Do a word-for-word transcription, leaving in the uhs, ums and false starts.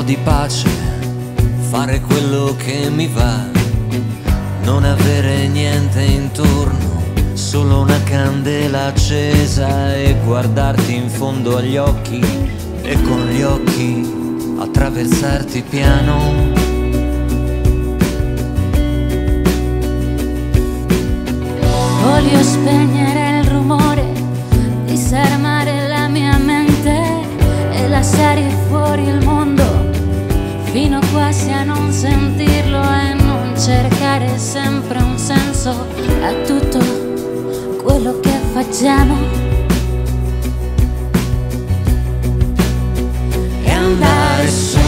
di pace, fare quello che mi va, non avere niente intorno, solo una candela accesa e guardarti in fondo agli occhi e con gli occhi attraversarti piano. Voglio spegnere il rumore, disarmare la mia mente e lasciare fuori il mondo fino quasi a non sentirlo e non cercare sempre un senso a tutto quello che facciamo. E andare su